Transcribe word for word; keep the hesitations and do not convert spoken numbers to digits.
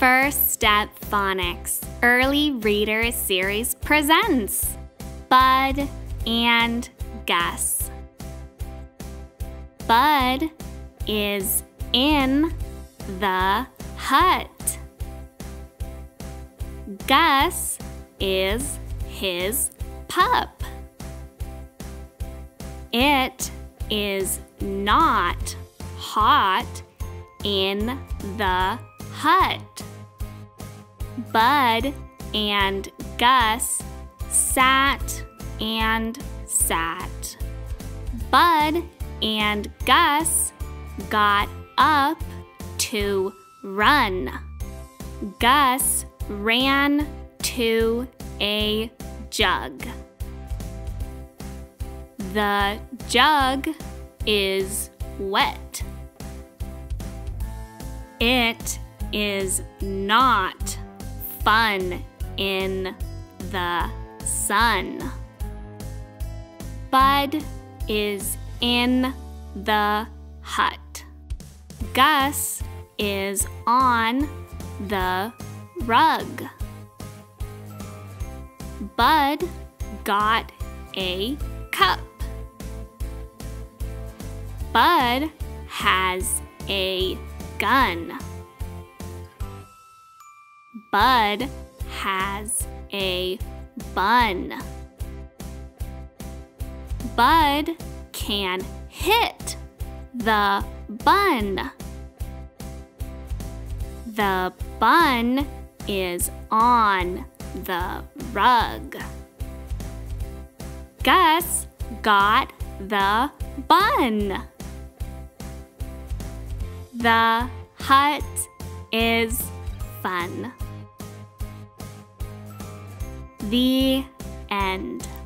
First Step Phonics Early Reader Series presents Bud and Gus. Bud is in the hut. Gus is his pup. It is not hot in the hut. Bud and Gus sat and sat. Bud and Gus got up to run. Gus ran to a jug. The jug is wet. It is not fun in the sun. Bud is in the hut. Gus is on the rug. Bud got a cup. Bud has a gun. Bud has a bun. Bud can hit the bun. The bun is on the rug. Gus got the bun. The hut is fun. The end.